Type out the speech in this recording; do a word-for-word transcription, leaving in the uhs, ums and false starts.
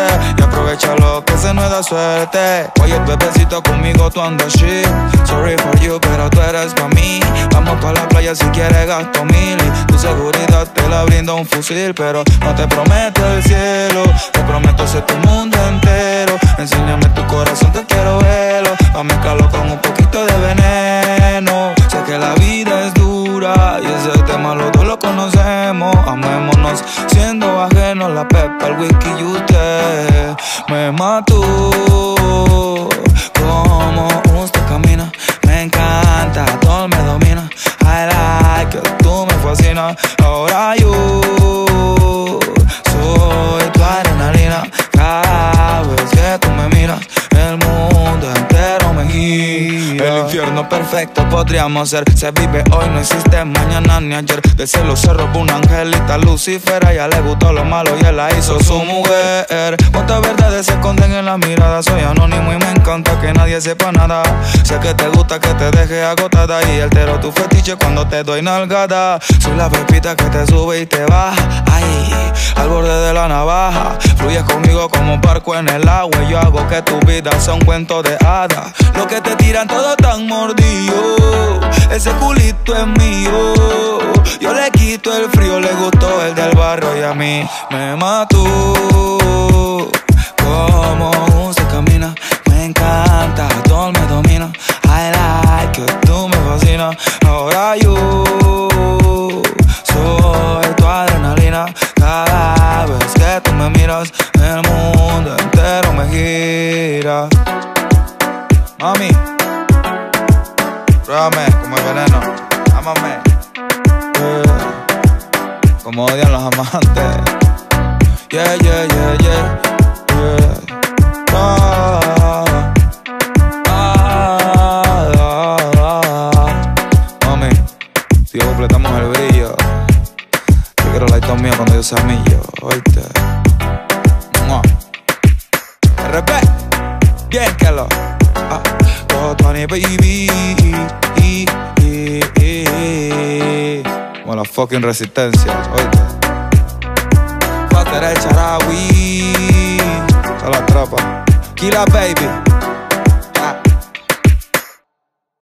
y aprovechalo que se nos da suerte. Oye, bebecito, conmigo tú andas shit. Sorry for you, pero tú eres pa' mí. Vamos pa' la playa si quieres gasto mil. Y tu seguridad te la brinda un fusil. Pero no te prometo el cielo, te prometo ser tu mundo entero. Enséñame tu corazón, te quiero verlo. Pa' mezclarlo con un poquito de veneno. Sé que la vida es dura y ese tema los dos lo conocemos. Amémonos siendo ajenos, la pepa, el whisky y usted me mató. Como usted camina, me encanta, todo me domina. I like it, tú me fascinas. Ahora yo soy tu adrenalina. Cada vez que tú me miras, el mundo entero me gira. El infierno perfecto podríamos ser. Se vive hoy, no existe mañana ni ayer. Del cielo se robó una angelita Lucifer. A ella le gustó lo malo y él la hizo su mujer. Cuántas verdades se esconden en la mirada. Soy anónimo y me encanta que nadie sepa nada. Sé que te gusta que te deje agotada y altero tu fetiche cuando te doy nalgada. Soy la pepita que te sube y te baja. Ay, al borde de la navaja. Fluyes conmigo como un barco en el agua. Y yo hago que tu vida sea un cuento de hadas. Lo que te tiran todo tan mordido, ese culito es mío. Yo le quito el frío, le gustó el del barrio y a mí me mató. Como se camina, me encanta, todo me domina. I like it, tú me fascinas. Ahora yo soy tu adrenalina. Cada vez que tú me miras, el mundo entero me gira. Mami, pruébame como el veneno, ámame, yeah. Como odian los amantes. Yeah, yeah, yeah, yeah, yeah. Ah, ah, ah, ah. Mami, si completamos el brillo, yo quiero like mío cuando yo sea millo, oíste. Mua. R P, bien que lo ah, todo Tony baby. Como la fucking resistencia, oíste. Fuck that Charawi. A la trapa. Killa baby.